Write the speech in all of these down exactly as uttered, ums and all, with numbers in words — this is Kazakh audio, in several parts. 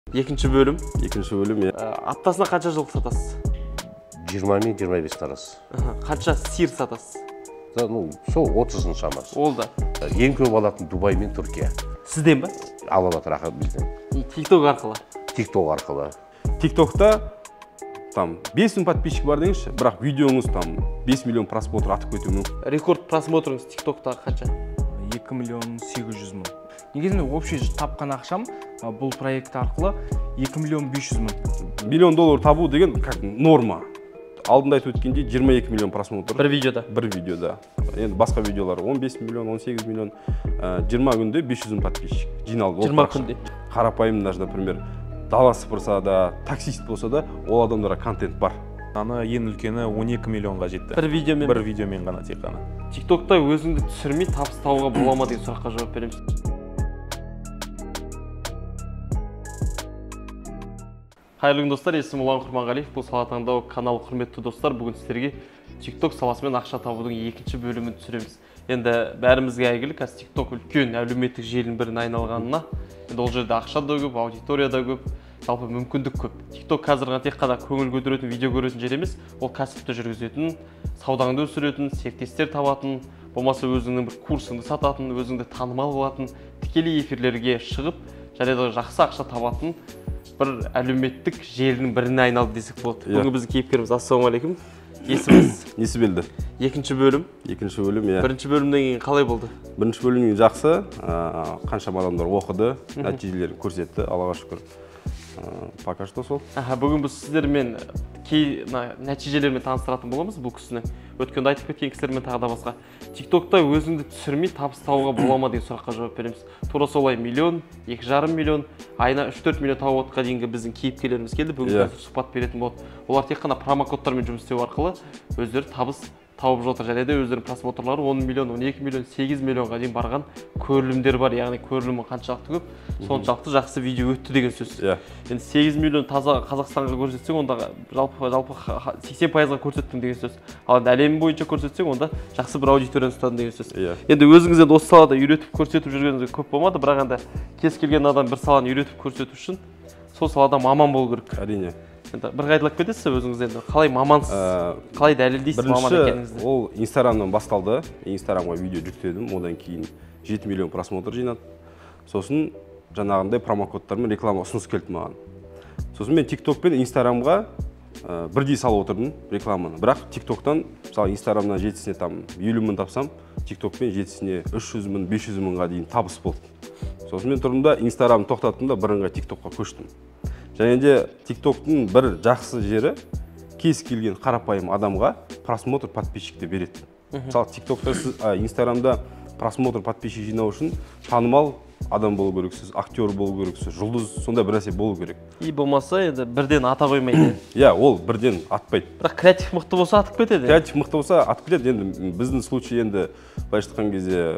Екінші бөлім. Екінші бөлім, иә. Аптасына қанша жылқы сатасыз? жиырма мен жиырма бес тарас. Қанша сиыр сатасыз? Ну, сол отыздың шамасы. Ол да. Ең көп алатын Дубай мен Түркия. Сізден ба? Алып жатыр ақы бізден. TikTok арқылы. TikTok арқылы. TikTok'та там бес мың подписчик бар деңізші, бірақ видеоңыз там бес миллион просмотр атып кетуі мүмкін. Рекорд просмотрыңыз TikTok'та қанша? екі миллион сегіз жүз мың. Негізінде общий тапқан ақшам бұл проект арқылы екі миллион бес жүз мың. Миллион доллар табу деген как норма. Алдында айтып өткендей жиырма екі миллион просмотр. Бір видеода. Бір видеода. Енді басқа видеолар он бес миллион, он сегіз миллион, жиырма күнде бес жүз мың подписчик жиналды. жиырма күнде. Қарапайым, даже, например, дала сыпырса да, таксист болса да, ол адамдарға контент бар. Аны ең үлкені он екі миллионға жетті. Бір видеомен. Бір видеомен ғана тек қана. TikTok'та өзіңді түсірмей табыс табуға бола ма деген сұраққа жауап береміз. Қайырлы күн достар, есімім Ұлан Құрманғалиев. Бұл Сала таңдау каналы. Құрметті достар, бүгін сіздерге TikTok саласымен ақша табудың екінші бөлімін түсіреміз. Енді бәрімізге әйгілі, қазір TikTok үлкен әлеуметтік желінің біріне айналғанына. Енді ол жерде ақша да көп, аудитория да көп, жалпы мүмкіндік көп. TikTok қазір ғана тек қана көңіл көтеретін, видео көретін жер емес, ол кәсіпті жүргізетін, саудаңды өсіретін, серіктестер табатын, болмаса өзіңнің бір курсыңды сататын, өзіңді танымал болатын, тікелей эфирлерге шығып, және де жақсы ақша табатын бір әлеуметтік желінің біріне айналды десек болады. Бүгінгі біздің кейіпкеріміз. Ассалаумағалейкум. Есіміңіз? Несібелді. Екінші бөлім. Екінші бөлім, иә. Бірінші бөлімнен кейін қалай болды? Бірінші бөлімнен жақсы, қаншама адамдар оқыды, нәтижелерін көрсетті, Аллаға шүкір. Пока что сол. Бүгін біз сіздермен кей нәтижелермен таныстыратын боламыз бұл кісінің. Өткенде айтып кеткен кісілермен тағы да басқа. TikTok'та өзіңді түсірмей табыс табуға бола ма деген сұраққа жауап береміз. Тура солай миллион, екі жарым миллион, айына үш төрт миллион тауып отқа дейінгі біздің кейіпкерлеріміз келді. Бүгін сұхбат беретін болады. Олар тек қана промокодтармен жұмыс істеу арқылы өздері табыс тауып жатыр. Және де өздерінің просмотрлары он миллион, он екі миллион, сегіз миллионға дейін барған көрілімдер бар. Яғни көрілімі қаншалықты көп, соншалықты жақсы видео өтті деген сөз. Енді сегіз миллион таза Қазақстанға көрсетсең, онда жалпы жалпы сексен пайызға көрсеттім деген сөз. Ал енді әлем бойынша көрсетсең, онда жақсы бір аудиторияны ұстадың деген сөз. Енді өзіңіз енді осы салада үйретіп көрсетіп жүргеніңіз көп болмады, бірақ енді кез келген адам бір саланы үйретіп көрсету үшін сол салада маман болу керек. Әрине. Бір қайталап кетесіз өзіңіз енді қалай мамансыз, қалай дәлелдейсіз маман екеніңізді? Бірінші, ол Инстаграмнан басталды. Инстаграмға видео жүктедім, одан кейін жеті миллион просмотр жинады. Сосын жаңағындай промокодтармен реклама ұсыныс келді маған. Сосын мен TikTok пен Инстаграмға бірдей салып отырдым рекламаны. Бірақ TikToktан, мысалы Инстаграмнан жетісіне там елу мың тапсам, TikTok пен жетісіне үш жүз мың, бес жүз мыңға дейін табыс болды. Сосын мен тұрдым да Инстаграмды тоқтаттым да бірыңғай TikTokқа көштім. Және де TikToktың бір жақсы жері кез келген қарапайым адамға просмотр, подписчикті береді. Мысалы TikTokта сіз Инстаграмда просмотр, подписчик жинау үшін танымал адам болу керексіз, актер болу керексіз, жұлдыз, сондай бір нәрсе болу керек. И болмаса енді бірден ата қоймайды. Иә, ол бірден атпайды. Бірақ креатив мықты болса атып кетеді. Креатив мықты болса атып кетеді. Енді біздің случай енді былайша айтқан кезде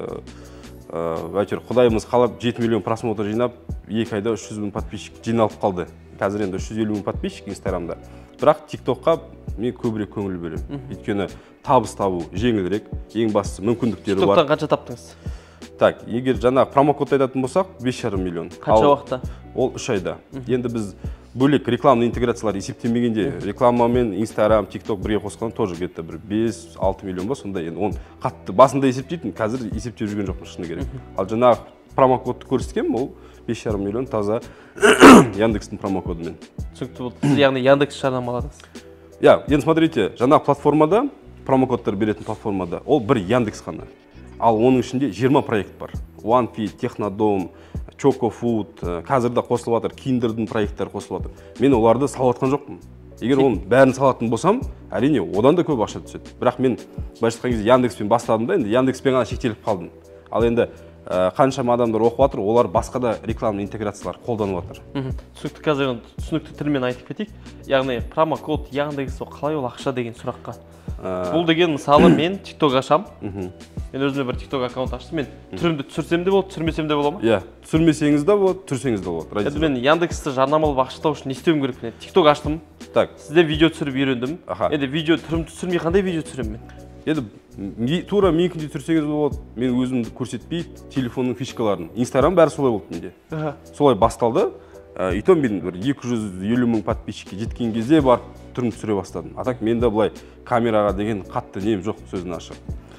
әйтеуір Құдайымыз қалап жеті миллион просмотр жинап, екі айда үш жүз мың подписчик жиналып қалды. Қазір енді үш жүз елу мың подписчик Инстаграмда. Бірақ TikTokқа мен көбірек көңіл бөлемін. Өйткені табыс табу жеңілірек, ең бастысы мүмкіндіктері бар. TikToktан қанша таптыңыз? Так, егер жаңа промокод айтатын болсақ, бес жарым миллион. Қанша уақытта? Ол үш айда. Енді біз бөлек рекламный интеграциялар есептемегенде, реклама мен Instagram, TikTok бірге қосқан тоже где-то бір бес алты миллион ба, сонда енді оны қатты басында есептейтін, қазір есептеп жүрген жоқпын шыны керек. Ал жаңа промокодты көрсеткем, ол бес жарым миллион таза Яндекстің промокодымен. Түсінікті болды. Сіз яғни Яндекс жарнамаладыңыз. Иә, енді смотрите, жаңа платформада, промокодтар беретін платформада, ол бір Яндекс қана. Ал оның ішінде жиырма проект бар. OneFit, Технодом, Choco Food, қазірде қосылып жатыр, Киндердің проекттері қосылып жатыр. Мен оларды салып жатқан жоқпын. Егер оның бәрін салатын болсам, әрине одан да көп ақша түседі. Бірақ мен былайша айтқан кезде Яндекспен бастадым да, енді Яндекспен ғана шектеліп қалдым. Ал енді қаншама адамдар оқып жатыр, олар басқа да рекламный интеграциялар қолданып жатыр. Түсінікті қазір түсінікті тілмен айтып кетейік. Яғни промокод, Яндекс қалай ол ақша деген сұраққа. Бұл деген мысалы мен TikTok ашам. Мен өзіме бір TikTok аккаунт аштым. Мен түрімді түсірсем де болады, түсірмесем де бола ма? Иә, түсірмесеңіз де болады, түсірсеңіз де болады. Енді мен Яндексті жарнамалап ақшалау үшін не істеуім керек? TikTok аштым. Так. Сізде видео түсіріп үйрендім. Енді видео түрімді түсірмей қандай видео түсіремін мен? Енді тура менікінде түсірсеңіз болады, мен өзімді көрсетпей телефонның фишкаларын. Инстаграм бәрі солай болды менде. Солай басталды. и то мен бір екі жүз елу мың подписчикке жеткен кезде барып түрін түсіре бастадым. А так менде былай камераға деген қатты нем жоқ, сөзін ашық.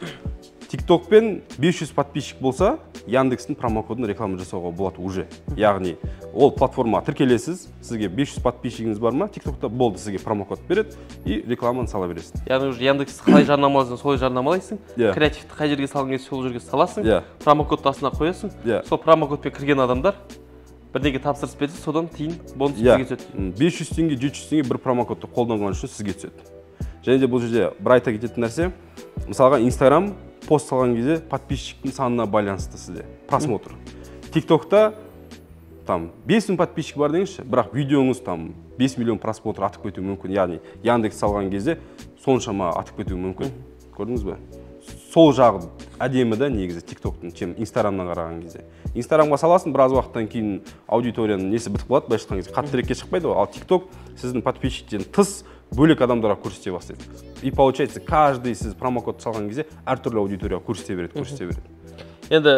TikTokпен бес жүз подписчик болса, Яндекстің промокодын реклама жасауға болады уже. Яғни, ол платформаға тіркелесіз, сізге бес жүз подписчигіңіз бар ма, TikTokта болды, сізге промокод береді и рекламаны сала бересің. Яғни уже Яндекс қалай жарнамалайсың, солай жарнамалайсың. Yeah. Креативті қай жерге салғың келсе, сол жерге саласың. Yeah. Промокодты астына қоясың. Yeah. Сол промокодпен кірген адамдар бірдеңе тапсырыс берсе, содан тиын бонус yeah. сізге түседі. бес жүз теңге, жеті жүз теңге бір промокодты қолданған үшін сізге түседі. Және де бұл жерде бір айта кететін нәрсе, мысалға Instagram пост салған кезде подписчиктің санына байланысты сізде просмотр. TikTokта там бес мың подписчик бар деңізші, бірақ видеоңыз там бес миллион просмотр атып кетуі мүмкін. Яғни Яндекс салған кезде соншама атып кетуі мүмкін. Көрдіңіз бе? Сол жағы әдемі да негізі TikToктың, чем Instagramнан қараған кезде. Instagramға саласың, біраз уақыттан кейін аудиторияның несі бітіп қалады, былайша айтқан кезде қаттырекке шықпайды ғой. Ал TikTok сіздің подписчиктен тыс бөлек адамдарға көрсете бастайды. И получается, каждый сіз промокод салған кезде әртүрлі аудиторияға көрсете береді, көрсете береді. Енді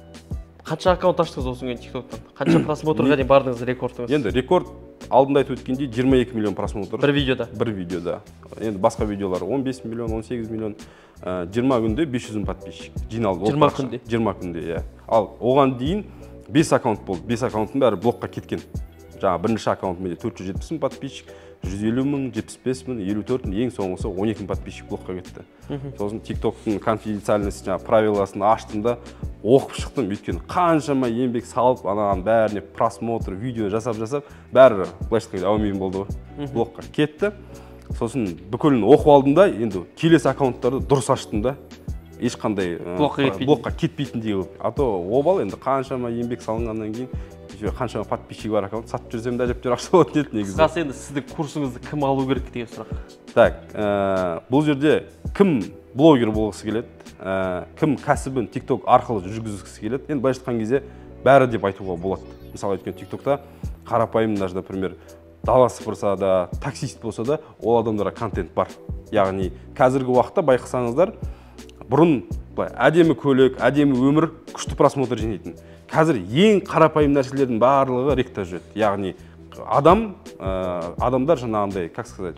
қанша аккаунт аштыңыз осыған TikToктан? Қанша просмотрға дейін бардыңыз рекордыңыз? Енді рекорд алдында айтып өткендей жиырма екі миллион просмотр. Бір видеода? Бір видеода. Енді басқа видеолар он бес миллион, он сегіз миллион, жиырма күнде бес жүз мың подписчик жиналды. жиырма күнде? жиырма күнде, иә. Ал оған дейін бес аккаунт болды. бес аккаунттың бәрі блокқа кеткен. Жаңа бірінші аккаунт менде төрт жүз жетпіс мың подписчик, жүз елу мың, жетпіс бес мың, елу төрт мың, ең соңғысы он екі мың подписчик блокқа кетті. Сосын TikToктың конфиденциальность жаңа правиласын аштым да оқып шықтым, өйткені қаншама еңбек салып, ананың бәріне просмотр, видео жасап-жасап, бәрі былайша айтқанда әумин болды ғой. Блокқа кетті. Сосын бүкілін оқып алдым да, енді келесі аккаунттарды дұрыс аштым да, ешқандай блокқа кетпейтіндей қылып. А то обал енді қаншама еңбек салынғаннан кейін қаншама подписчик бар аккаунт сатып жүрсем де әжептәуір ақша болады деді негізі. Қысқасы енді сіздің курсыңызды кім алу керек деген сұрақ. Так, бұл жерде кім блогер болғысы келеді, кім кәсібін TikTok арқылы жүргізгісі келеді, енді былайша айтқан кезде бәрі деп айтуға болады. Мысалы өткен TikTokта қарапайым, даже, например, дала сыпырса да, таксист болса да, ол адамдарға контент бар. Яғни қазіргі уақытта байқасаңыздар, бұрын әдемі көлік, әдемі өмір күшті просмотр жинайтын. Қазір ең қарапайым нәрселердің барлығы ректа жүреді. Яғни адам, адамдар жаңағындай, как сказать,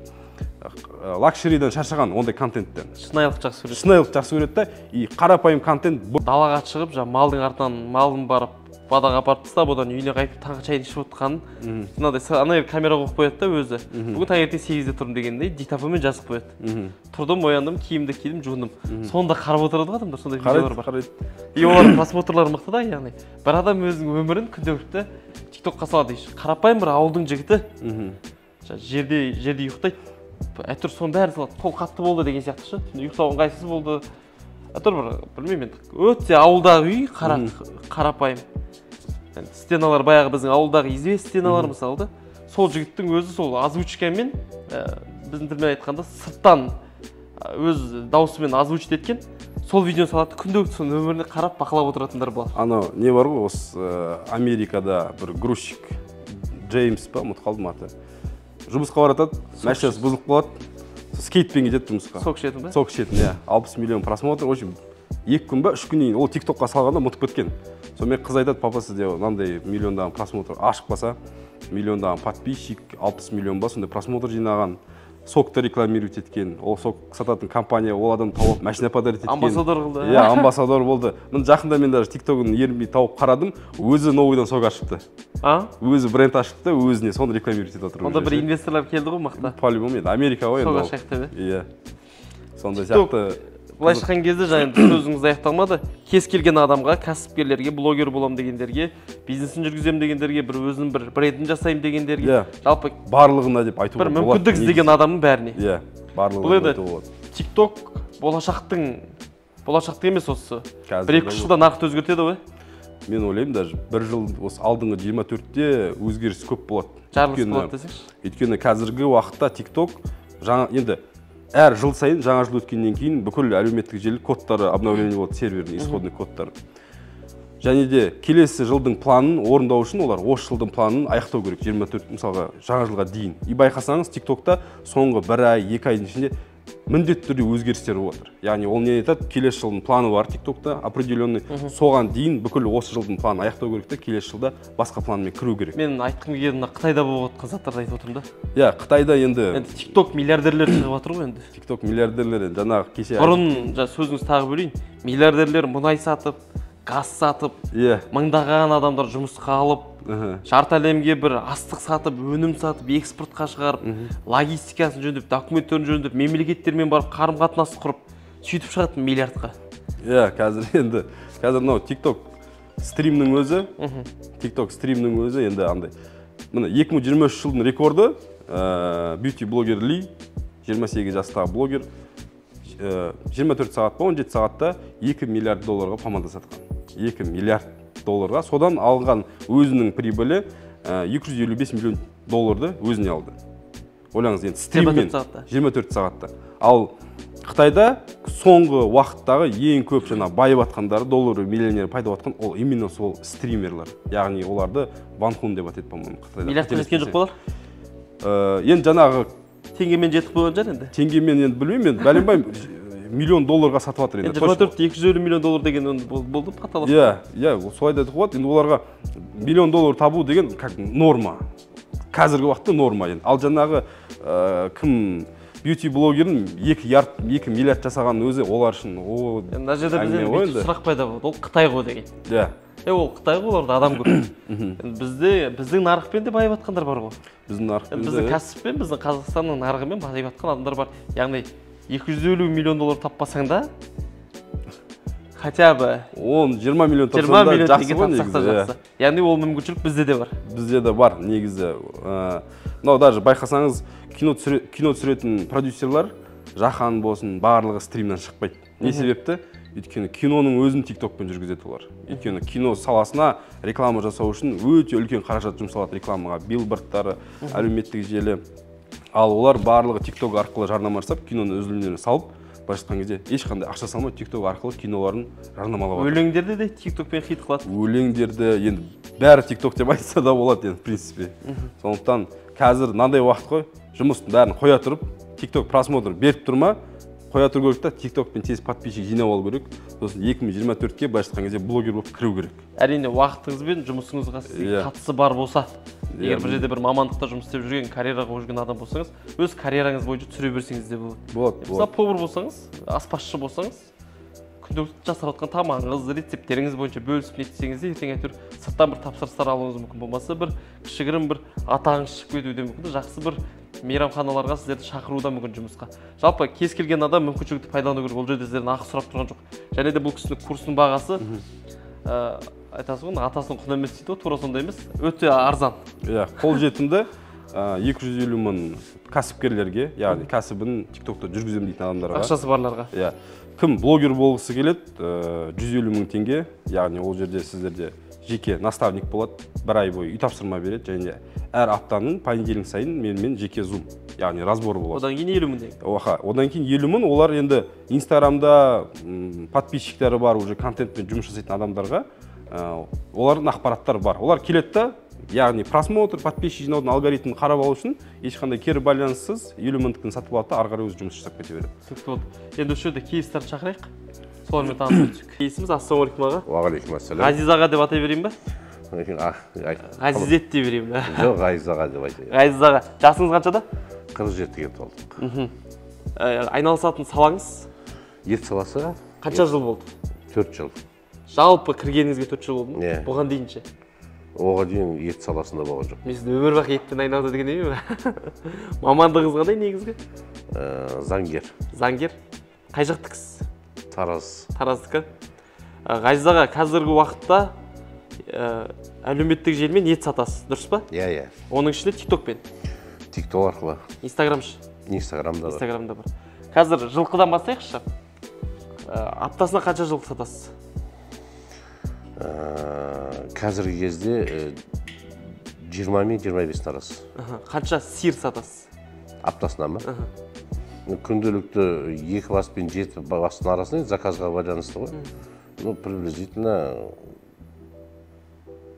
лакшериден шаршаған ондай контенттен. Шынайылық жақсы көреді. Шынайылық жақсы көреді да, и қарапайым контент. Далаға шығып, жаңа малдың артынан малын барып, бадаға апарып тастап, одан үйіне қайтып таңғы шайын ішіп отырғанын, мынадай ана камера қойып қояды да өзі. Бүгін таңертең сегізде тұрдым дегендей диктофонмен жазып қояды. Тұрдым, ояндым, киімді кидім, жуындым. Сонда қарап отырады ғой адамдар, сондай видеолар бар. И олардың просмотрлары мықты да, яғни бір адам өзінің өмірін күнделікті TikTokқа салады. Қарапайым бір ауылдың жігіті жерде жерде ұйықтайды. Әйтеуір соның бәрін салады. Қол қатты болды деген сияқты ше. Ұйықтауын қайсысы болды? Әйтеуір бір білмеймін енді. Өте ауылдағы үй қарапайым. Стеналар баяғы біздің ауылдағы известный стеналар мысалы да. Сол жігіттің өзі сол озвучкамен, біздің тілмен айтқанда сырттан өз даусымен озвучить еткен, сол видеоны салады, күнделікті соның өміріне қарап бақылап отыратындар бар. Анау не бар ғой, осы Америкада бір грузчик Джеймс па, ұмытып қалдым аты. Жұмысқа баратады, машинасы бұзылып қалады, скейтпен кетеді жұмысқа. Сок ішетін ба? Сок ішетін, иә. алпыс миллион просмотр, очень екі күн ба, үш күннен ол TikTokқа салғанда ұмытып кеткен. Сонымен қыз айтады, папа сізде мынандай миллиондаған просмотр ашық баса, миллиондаған подписчик, алпыс миллион ба, сондай просмотр жинаған. Сокты рекламировать еткен, ол сок сататын компания, ол адам тауып машина подарить еткен. Амбассадор қылды. Иә, амбассадор болды. Мен жақында мен даже TikTok'ын ерінбей тауып қарадым, өзі новыйдан сок ашыпты. А? Өзі бренд ашыпты, өзіне соны рекламировать етіп отыр. Онда бір инвесторлар келді ғой мақта. По-любому енді Америка ғой енді. Сок ашықты. Иә. Сондай сияқты. Былайша айтқан кезде жаңа сөзіңіз аяқталмады. Кез келген адамға, кәсіпкерлерге, блогер болам дегендерге, бизнесін жүргізем дегендерге, бір өзінің бір брендін жасайым дегендерге, жалпы барлығына деп айтуға болады. Бір мүмкіндік іздеген адамның бәріне. Иә, барлығына айтуға болады. TikTok болашақтың болашақтың емес осы. бір-екі үш жылда нарықты өзгертеді ғой. Мен ойлаймын, даже бір жыл осы алдыңғы жиырма төртте өзгеріс көп болады. Жарылыс болады десеңші. Өйткені қазіргі уақытта TikTok жаңа енді әр жыл сайын жаңа жыл өткеннен кейін бүкіл әлеуметтік желі кодтары обновление болады, сервердің исходный кодтары. Және де келесі жылдың планын орындау үшін олар осы жылдың планын аяқтау керек, жиырма төрт мысалға жаңа жылға дейін. И байқасаңыз TikTokта соңғы бір ай, екі айдың ішінде міндетті түрде өзгерістер болып жатыр. Яғни ол не айтады, келесі жылдың планы бар TikTokта, определенный. Соған дейін бүкіл осы жылдың планын аяқтау керек те, келесі жылда басқа планмен кіру керек. Мен айтқым келгені мына Қытайда болып жатқан заттарды айтып отырмын да. Иә, Қытайда енді Енді TikTok миллиардерлер шығып жатыр ғой енді. TikTok миллиардерлер жаңағы кеше Бұрын жаңа сөзіңізді тағы бөлейін. Миллиардерлер мұнай сатып, газ сатып, иә, мыңдаған адамдар жұмысқа алып, жарты әлемге бір астық сатып, өнім сатып, экспортқа шығарып, логистикасын жөндеп, документтерін жөндеп, мемлекеттермен барып қарым-қатынас құрып, сөйтіп шығатын миллиардқа. Иә, қазір енді қазір мынау TikTok стримнің өзі, TikTok стримнің өзі енді андай. Міне екі мың жиырма үш жылдың рекорды, бьюти блогер Ли, жиырма сегіз жастағы блогер, жиырма төрт сағат па он жеті сағатта екі миллиард долларға помада сатқан. екі миллиард долларға. Содан алған өзінің прибылі екі жүз елу бес миллион долларды өзіне алды. Ойлаңыз енді стриммен жиырма төрт сағатта. Ал Қытайда соңғы уақыттағы ең көп жаңа байып атқандары, доллары миллионер пайда атқан ол именно сол стримерлер. Яғни оларды банхун деп атайды, по-моему, Қытайда. Миллиардқа жеткен жоқ болар? Енді жаңағы теңгемен жетіп қойған жар енді. Теңгемен енді білмеймін, енді бәленбай миллион долларға сатып жатыр енді. жиырма төрт екі жүз елу миллион доллар деген болды қаталап. Иә, иә, солай да айтуға болады. Енді оларға миллион доллар табу деген как норма. Қазіргі уақытта норма енді. Ал жаңағы кім бьюти блогерін екі миллиард жасаған өзі олар үшін о. Мына жерде бізде сұрақ пайда болды. Ол Қытай ғой деген. Иә. Е ол Қытай ғой, оларда адам көп. Бізде біздің нарықпен де байып жатқандар бар ғой. Біздің нарықпен де. Біздің кәсіппен, біздің Қазақстанның нарығымен байып жатқан адамдар бар. Яғни екі жүз елу миллион доллар таппасаң да хотя бы он жиырма миллион тапсаң да жақсы ғой негізі. Яғни ол мүмкіншілік бізде де бар. Бізде де бар негізі. Мынау даже байқасаңыз кино түсіретін продюсерлар жаһан болсын барлығы стримнен шықпайды. Не себепті? Өйткені киноның өзін TikTokпен жүргізеді олар. Өйткені кино саласына реклама жасау үшін өте үлкен қаражат жұмсалады рекламаға, билбордтары, әлеуметтік желі. Ал олар барлығы TikTok арқылы жарнама жасап, киноның үзілімдерін салып, былайша айтқан кезде ешқандай ақша салмай TikTok арқылы киноларын жарнамалап жатыр. Өлеңдерді де TikTokпен хит қылады. Өлеңдерді енді бәрі TikTok деп айтса да болады енді, в принципе. Сондықтан қазір мынандай уақыт қой, жұмыстың бәрін қоя тұрып, TikTok просмотр беріп тұрма, қоя тұру керек та, TikTokпен тез подписчик жинап алу керек. Сосын екі мың жиырма төртке былайша айтқан кезде блогер болып кіру керек. Әрине уақытыңыз бен жұмысыңызға қатысы бар болса, егер бір жерде бір мамандықта жұмыс істеп жүрген, карьераға жүрген адам болсаңыз, өз карьераңыз бойынша түсіре берсеңіз де болады. Болады. Мысалы, повар болсаңыз, аспазшы болсаңыз, күнделікті жасап жатқан тамағыңыз, рецептеріңіз бойынша бөлісіп нетсеңіз де, ертең әйтеуір сырттан бір тапсырыстар алуыңыз мүмкін болмаса, бір кішігірім бір атағыңыз шығып кетуі де мүмкін, жақсы бір мейрамханаларға сіздерді шақыру да мүмкін жұмысқа. Жалпы кез келген адам мүмкіншілікті пайдалану керек, ол жерде сіздерден ақы сұрап тұрған жоқ. Және де бұл кісінің курсының бағасы айтасыз ғой, атасының құны емес дейді ғой, тура сондай емес, өте арзан. Иә, қолжетімді екі жүз елу мың кәсіпкерлерге, яғни кәсібін TikTokта жүргіземін дейтін адамдарға. Ақшасы барларға. Иә. Кім блогер болғысы келеді, жүз елу мың теңге, яғни ол жерде сіздерде жеке наставник болады, бір ай бойы үй тапсырма береді, және әр аптаның понедельник сайын менімен жеке зум, яғни разбор болады. Одан кейін елу мың теңге. Оха, одан кейін елу мың, олар енді Инстаграмда подписчиктері бар, уже контентпен жұмыс жасайтын адамдарға олардың ақпараттары бар. Олар келеді да, яғни просмотр, подписчик жинаудың алгоритмін қарап алу үшін ешқандай кері байланыссыз елу мыңдікін сатып алады да, ары қарай өзі жұмыс жасап кете береді. Түсінікті болды. Енді осы жерде кейстарды шақырайық. Солармен танысып өтсек. Кейсіміз ассалаумағалейкум аға. Уағалейкум ассалам. Ғазиз аға деп атай берейін ба? Ғазизет дей берейін ба? Жоқ, Ғазиз аға деп айтайын. Ғазиз аға. Жасыңыз қаншада? қырық жетіге толдық. Айналысатын салаңыз? Ет саласы? Қанша жыл болды? төрт жыл. Жалпы кіргеніңізге төрт жыл болды ма? Иә. Бұған дейінше? Оған дейін ет саласында болған жоқ. Мен сізді өмір бақи еттен айналды деген еме ме? Мамандығыңыз қандай негізгі? Заңгер. Заңгер? Қай жақтықсыз? Тараз. Тараздікі. Ғазиз аға, қазіргі уақытта әлеуметтік желімен ет сатасыз, дұрыс па? Иә, иә. Оның ішінде TikTokпен? TikTok арқылы. Инстаграмшы? Инстаграмда бар. Инстаграмда бар. Қазір жылқыдан бастайықшы. Аптасына қанша жылқы сатасыз? Қазіргі кезде жиырма мен жиырма бес арасы. Қанша сиыр сатасыз? Аптасына ма? Күнделікті екі бас пен жеті бастың арасында заказға байланысты ғой. Ну, приблизительно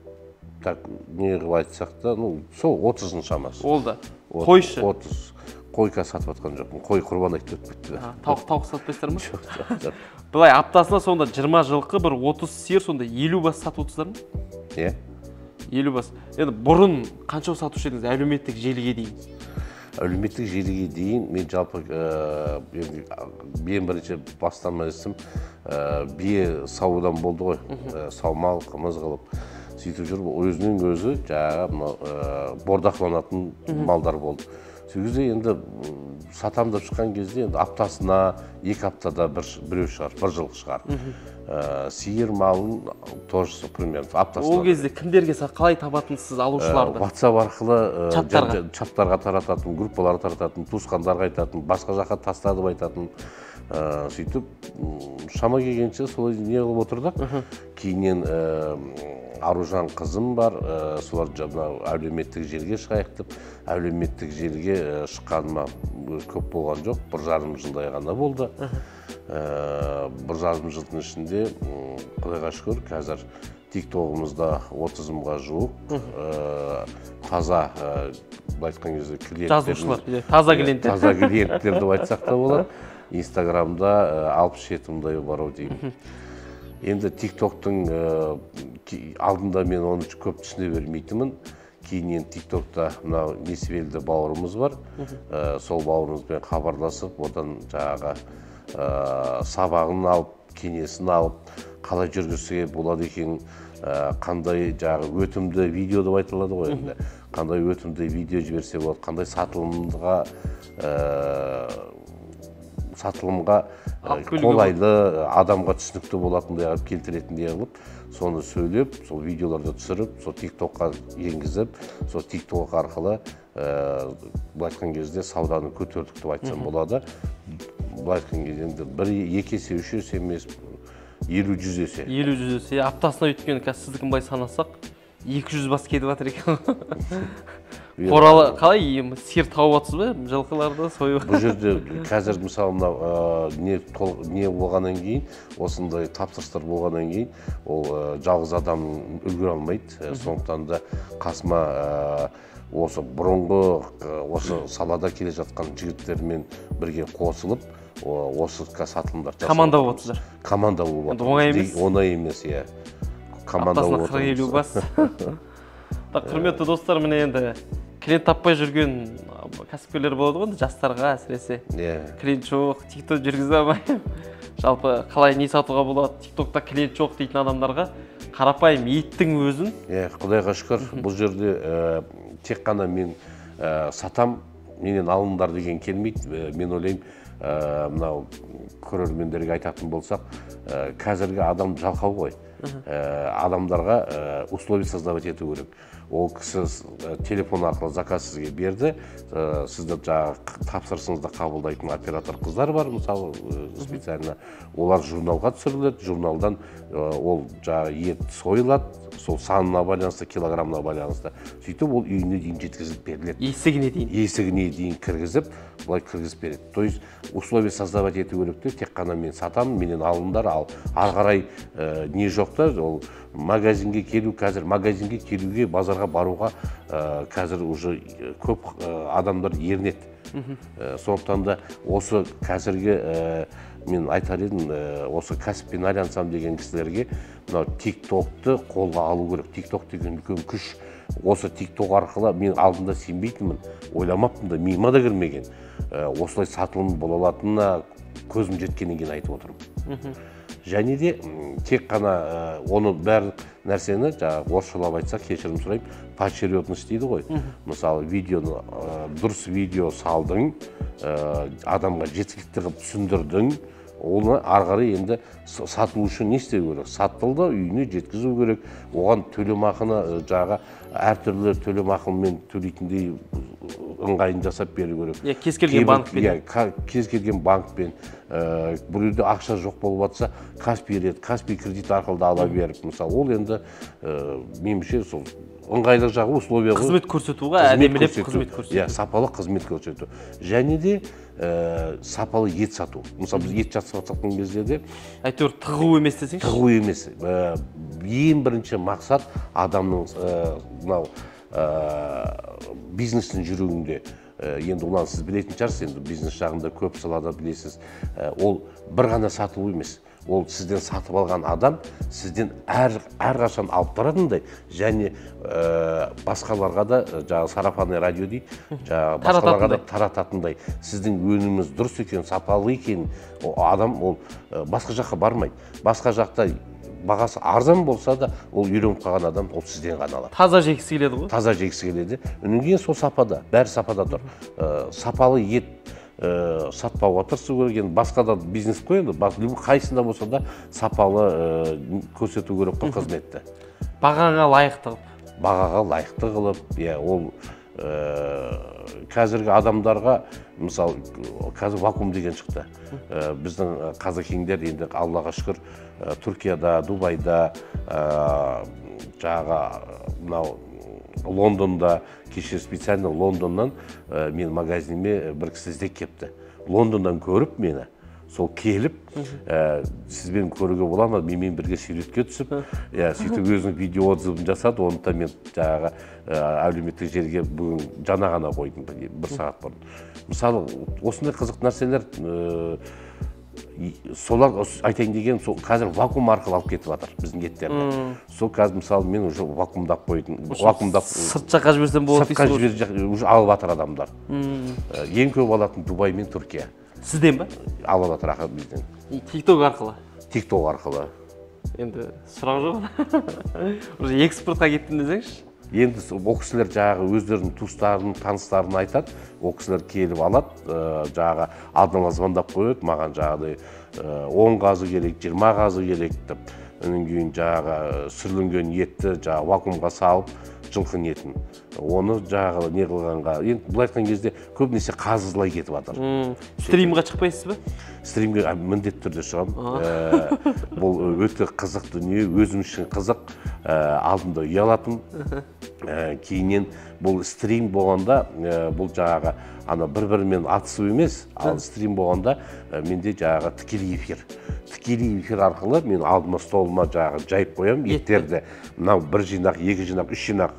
так не қылып айтсақ та, ну, сол отыздың шамасы. Ол да. Қойшы? отыз. қойка сатып жатқан жоқпын. Қой құрбан айтып өтпейді. Тауық тауық сатпайсыздар ма? Жоқ, жоқ, жоқ. Былай аптасына сонда жиырма жылқы, бір отыз сиыр, сонда елу бас сатып отырсыздар ма? Иә. елу бас. Енді бұрын қанша сатушы едіңіз әлеуметтік желіге дейін? Әлеуметтік желіге дейін мен жалпы ең бірінші бастан мәлісім бие саудан болды ғой. Саумал, қымыз қылып сөйтіп жүріп, өзінің өзі жаңағы бордақланатын малдар болды. Сол кезде енді сатам деп шыққан кезде енді аптасына, екі аптада біреу шығар, бір жыл шығар. Сиыр малын тоже примерно аптасына. Ол кезде кімдерге қалай табатынсыз алушыларды? WhatsApp арқылы чаттарға чаттарға тарататын, группаларға тарататын, туысқандарға айтатын, басқа жаққа тастады деп айтатын. Сөйтіп шама келгенше солай не қылып отырдық. Кейіннен Аружан қызым бар, солар жаңа әлеуметтік желіге шығайық деп, әлеуметтік желіге шыққаныма көп болған жоқ, бір жарым жылдай ғана болды. Бір жарым жылдың ішінде, құдайға шүкір, қазір тиктогымызда отыз мыңға жуық таза, айтқан кезде жазушылар, таза клиенттер. Таза клиенттер деп айтсақ та болады. Инстаграмда алпыс жеті мыңдай бар ау деймін. Енді тиктоктың алдында мен оны көп түсіне бермейтінмін. Кейінен тиктокта мынау Несібелді бауырымыз бар. Сол бауырымызбен хабарласып, одан жаңағы сабағын алып, кеңесін алып, қалай жүргізуге болады екен, қандай жаңағы өтімді видео деп айтылады ғой енді. Қандай өтімді видео жіберсе болады, қандай сатылымға сатылымға қолайлы, адамға түсінікті болатындай алып келтіретіндей алып, соны сөйлеп, сол видеоларды түсіріп, сол тиктокқа енгізіп, сол тикток арқылы бұл айтқан кезде сауданы көтердік деп айтсам болады. Бұл айтқан кезде бір екі есе, үш есе емес, елу жүз есе. елу жүз есе. Аптасына өткен қазір сіздікін бай санасақ, екі жүз бас кетіп жатыр екен. Қоралы қалай сиыр тауып жатсыз ба жылқыларды сойып? Бұл жерде қазір мысалы мынау не болғаннан кейін, осындай тапсырыстар болғаннан кейін, ол жалғыз адам үлгере алмайды. Сондықтан да қасыма осы бұрынғы осы салада келе жатқан жігіттермен бірге қосылып, осы сатылымдар жасап. Команда болып отырсыздар. Команда болып отырсыздар. Оңай емес? Оңай емес, иә. Аптасына қырық елу бас. Құрметті достар, міне енді клиент таппай жүрген кәсіпкерлер болады ғой, жастарға әсіресе. Клиент жоқ, тикток жүргізе алмаймын. Жалпы қалай не сатуға болады, тиктокта клиент жоқ дейтін адамдарға қарапайым еттің өзін. Құдайға шүкір, бұл жерде тек қана мен сатам, менен алыңдар деген келмейді. Мен ойлаймын, мынау көрермендерге айтатын болсақ, қазіргі адам жалқау ғой. Адамдарға условия создавать ету керек. Ол кісі телефон арқылы заказ сізге берді, сізді жаңағы тапсырысыңызды қабылдайтын оператор қыздар бар, мысалы специально. Олар журналға түсіріледі, журналдан ол жаңағы ет сойылады, сол санына байланысты, килограммына байланысты. Сөйтіп ол үйіне дейін жеткізіліп беріледі. Есігіне дейін. Есігіне дейін кіргізіп, бұлай кіргізіп береді. То есть условия создавать ету керек те, тек қана мен сатамын, менен алыңдар, ал ары қарай не жоқта, ол магазинге келу, қазір магазинге келуге, базарға баруға қазір уже көп адамдар ерінеді. Сондықтан да осы қазіргі мен айтар едім, осы кәсіппен айналысам деген кісілерге мынау тиктокты қолға алу керек. Тикток деген үлкен күш. Осы тикток арқылы мен алдында сенбейтінмін, ойламаппын да, миыма да кірмеген. Осылай сатылым бола алатынына көзім жеткеннен кейін айтып отырмын. Және де тек қана оны бәр нәрсені, орысшалап айтсақ, кешірім сұраймын, поочередность дейді ғой. Мысалы, видеоны, дұрыс видео салдың, адамға жеткілікті қылып түсіндірдің, оны ары енді сату үшін не істеу керек? Сатылды, үйіне жеткізу керек. Оған төлемақыны жағы әртүрлі төлемақымен төлейтіндей ыңғайын жасап беру керек. Кез келген банкпен. Кез келген банкпен. Бұл үйде ақша жоқ болып жатса, Каспий рет, Каспий кредит арқылы ала беріп. Мысалы, ол енді меніңше сол ыңғайлы жағы условия ғой. Қызмет көрсетуға әдемілеп қызмет көрсету. Сапалы қызмет көрсету. Және де сапалы ет сату. Мысалы, біз ет сатқан кезде де әйтеуір тығу емес десеңші? Тығу емес. Ең бірінші мақсат адамның мынау бизнестің жүрегінде енді олан сіз білетін шығарсыз, енді бизнес жағында көп салада білесіз, ол бір ғана сатылу емес. Ол сізден сатып алған адам сізден әрқашан алып баратындай, және басқаларға да, жаңағы сарафанный радио дейді, басқаларға да тарататындай, сіздің өніміңіз дұрыс екен, сапалы екен, адам ол басқа жаққа бармайды. Басқа жақта бағасы арзан болса да, ол үйреніп қалған адам ол сізден ғана алады. Таза жегісі келеді ғой? Таза жегісі келеді. Үнен кейін сол сапада, бәрі сапада тұр. Сапалы ет сатпауға тырысу керек, енді басқа да бизнес қойды, қайсында болса да сапалы көрсету керек қой қызметті. Бағаға лайықты қылып. Бағаға лайықты қылып, ол қазіргі адамдарға, мысалы, қазір вакуум деген шықты. Біздің қазекеңдер енді Аллаға шүкір Түркияда, Дубайда, жаңағы Лондонда, кеше специально Лондоннан мен магазиніме бір кісі іздеп кепті. Лондондан көріп мені, сол келіп, сізбен көруге бола ма, менімен бірге суретке түсіп, сөйтіп өзінің видео отзывын жасады, оны да мен жаңағы әлеуметтік желіге бүгін жаңа ғана қойдым, бір сағат бұрын. Мысалы, осындай қызық нәрселер, солар айтайын деген, қазір вакуум арқылы алып кетіп жатыр біздің еттерді. Сол қазір мысалы мен уже вакуумдап қойдым. Сырт жаққа жіберсем болады дейсіз ғой? Сыртқа жіберсем уже алып жатыр адамдар. Ең көп алатын Дубай мен Түркия. Сізден ба? Алып жатыр ақы бізден. Тикток арқылы? Тикток арқылы. Енді сұрақ жоқ. Уже экспортқа кеттім десеңізші? Енді ол кісілер жаңағы өздерінің туыстарын, таныстарын айтады, ол кісілер келіп алады, жаңағы алдына звондап қояды, маған жаңағыдай он қазы керек, жиырма қазы керек деп, онан кейін жаңағы сүрленген етті жаңағы вакуумға салып, жылқы етін. Оны жаңағы не қылғанға, енді былай айтқан кезде көбінесе қазылай кетіп жатыр. Стримға шықпайсыз ба? Стримге міндетті түрде шығамын. Бұл өте қызық дүние, өзім үшін қызық, алдында ұялатын. Кейінен бұл стрим болғанда, бұл жаңағы бір-бірімен атысу емес, ал стрим болғанда менде жаңағы тікелей эфир. Тікелей эфир арқылы мен алдыма столыма жаңағы жайып қоям, еттерді. Мынау бір жинақ, екі жинақ, үш жинақ.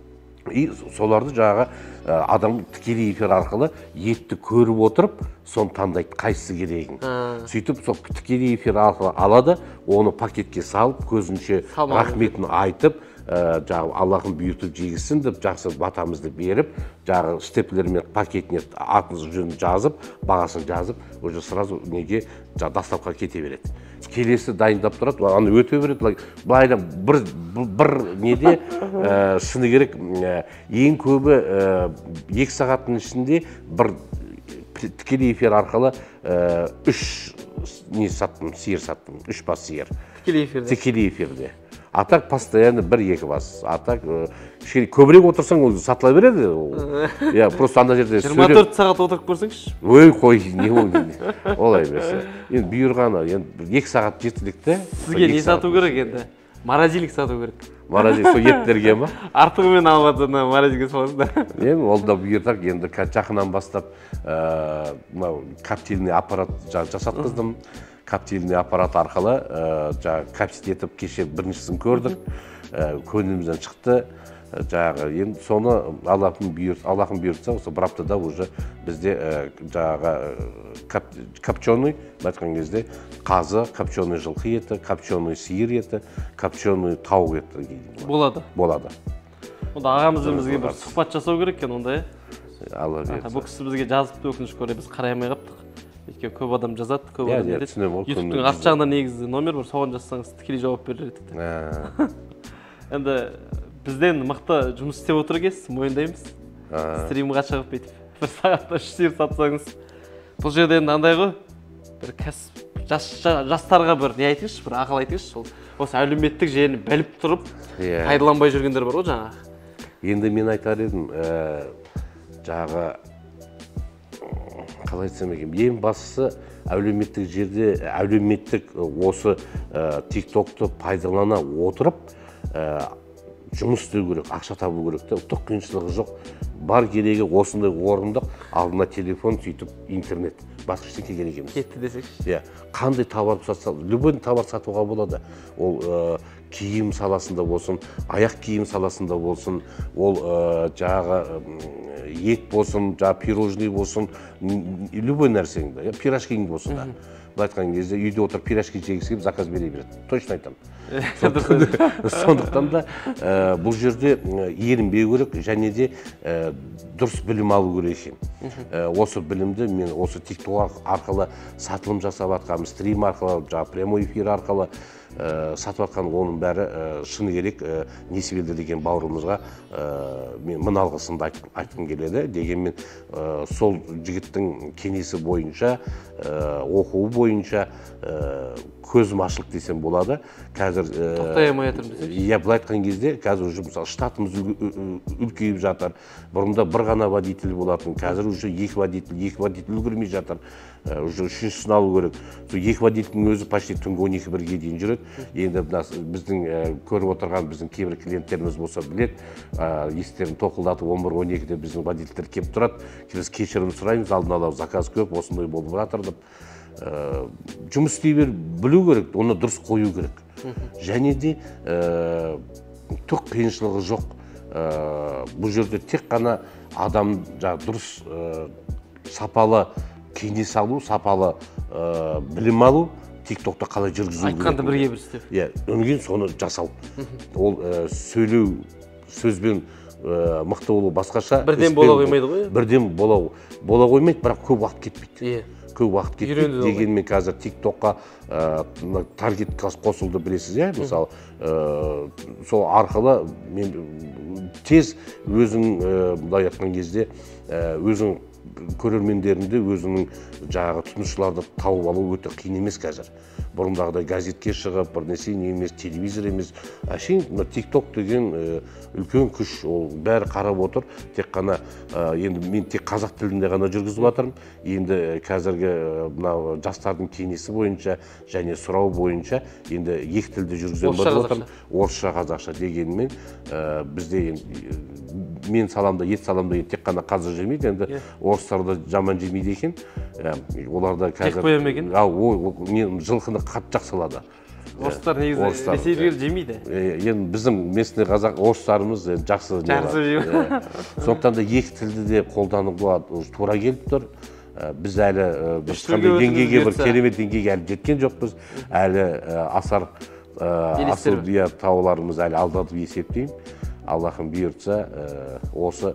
И соларды жаңағы адам тікелей эфир арқылы етті көріп отырып, соны таңдайды, қайсысы керегін. Сөйтіп, сол тікелей эфир арқылы алады, оны пакетке салып, көзінше рахметін айтып, жаңағы Аллахын бұйыртып жегісін деп, жақсы батамызды беріп, жаңағы штеплермен пакетіне атыңыз жөнін жазып, бағасын жазып, уже сразу неге доставқа кете береді. Келесі дайындап тұрады, аны өте береді, былайда бір неде шыны керек, ең көбі екі сағаттың ішінде бір тікелей эфир арқылы үш не саттым, сиыр саттым, үш бас сиыр. Тікелей эфирде? Тікелей эфирде. А так постоянно бір-екі бас. А так көбірек отырсаң ол сатыла береді. Я просто анда жерде жиырма төрт сағат отырып көрсеңізші? Ой, қой, не ол дейді. Олай емес. Енді бұйырғаны, екі сағат жетілікті. Сізге не сату керек енді? Морозильник сату керек. Морозильник, сол еттерге ма? Артығымен алып жатсына морозильникке саласыздар. Енді ол да бұйыртақ, енді жақынан бастап коптильный аппарат жасатқыздым. Коптильный аппарат арқылы капсит етіп кеше біріншісін көрдік, көңілімізден шықты. Енді соны Аллахын бұйыртса, осы бір аптада уже бізде копченый, айтқан кезде қазы, копченый жылқы еті, копченый сиыр еті, копченый тауық еті. Болады? Болады. Онда ағамызбен бізге бір сұхбат жасау керек екен онда, е? Алла берсін. Бұл кісі бізге жазыпты, өкініш көре, біз қарай алмай қаптық. Өйткені көп адам жазады, көп адам береді. ютубтың арт жағында негізі номер бар, соған жазсаңыз тікелей жауап береді. Енді бізден мықты жұмыс істеп отыр екенсіз, мойындаймыз. Стримға шығып бүйтіп, бір сағатта үш сиыр сатсаңыз. Бұл жерде енді андай ғой, бір кәсіп жастарға бір не айтыңызшы, бір ақыл айтыңызшы. Осы әлеуметтік желіні біліп тұрып, пайдаланбай жүргендер бар ғой жаңағы. Енді мен айтар едім, жаңағы қалай айтсам екен, ең бастысы әлеуметтік жерде, әлеуметтік осы тиктокты пайдалана отырып жұмыс істеу керек, ақша табу керек те, ұлттық қиыншылығы жоқ. Бар керегі осындай орындық, алдына телефон, сөйтіп интернет. басқыштыққа керек емес. Кетті десекші. Иә, қандай товар сатса, любой товар сатуға болады. Ол киім саласында болсын, аяқ киім саласында болсын, ол жаңағы ет болсын, жаңағы пирожный болсын, любой нәрсеңді, пирожкиң болсын да. Бұл айтқан кезде үйде отырып пирожки жегісі келіп заказ бере береді. Точно айтамын. Сондықтан да бұл жерде ерінбеу керек, және де дұрыс білім алу керек екен. Осы білімді мен осы TikTok арқылы сатылым жасап атқаным, стрим арқылы, жаңағы прямой эфир арқылы сатып атқан оның бәрі шыны керек Несібелді деген бауырымызға мен мың алғысымды айтқым келеді. Дегенмен сол жігіттің кеңесі бойынша, оқуы бойынша көзім ашылық десем болады. Қазір тоқтай алмай жатырмын десем. Иә, бұл айтқан кезде қазір уже мысалы штатымыз үлкейіп жатыр. Бұрында бір ғана водитель болатын, қазір уже екі водитель, екі водитель үлгермей жатыр. Уже үшіншісін алу керек. Сол екі водительдің өзі почти түнгі он екі бірге дейін жүреді. Енді біздің көріп отырған біздің кейбір клиенттеріміз болса біледі, есіктерін тоқылдатып он бір он екіде біздің водительдер келіп тұрады. Біз кешірім сұраймыз, алдын ала заказ көп, осындай болып жатыр деп. Жұмыс істей бер білу керек, оны дұрыс қою керек. Және де түк қиыншылығы жоқ. Бұл жерде тек қана адам дұрыс сапалы кеңес алу, сапалы білім алу, TikTok'та қалай жүргізу керек. Айтқанды бірге бір істеу. Иә, өнген соны жасау. Ол сөйлеу, сөзбен мықты болу басқаша. Бірден бола қоймайды ғой? Бірден бола қоймайды, бірақ көп уақыт кетпейді. Көп уақыт кетпейді. Дегенмен қазір TikTok'қа таргет қосылды білесіз, иә? Мысалы, сол арқылы тез өзің бұлай айтқан кезде өзің көрермендерінде өзінің жаңағы тұтынушыларды тауып алу өте қиын емес қазір. Бұрындағыдай газетке шығып, бір нәрсе емес, телевизор емес. Әшейін TikTok деген үлкен күш, ол бәрі қарап отыр. Тек қана енді мен тек қазақ тілінде ғана жүргізіп жатырмын. Енді қазіргі мынау жастардың кеңесі бойынша және сұрау бойынша енді екі тілде жүргізіп жатырмын. Орысша, қазақша дегенмен бізде мен саламда, ет саламда тек қана қазы жемейді, енді орыстарды жаман жемейді екен. Оларда қазір... Жек қоям екен? Мен жылқыны қатты жақсылады. Орыстар негізі ресейлер жемейді? Енді біздің местный қазақ орыстарымыз жақсы жемейді. Сондықтан да екі тілді де қолдануға тура келіп тұр. Біз әлі деңгейге, бір керемет деңгейге әлі жеткен жоқпыз. Әлі асар асыл тауларымыз әлі алда деп есептеймін. Аллахым бұйыртса, осы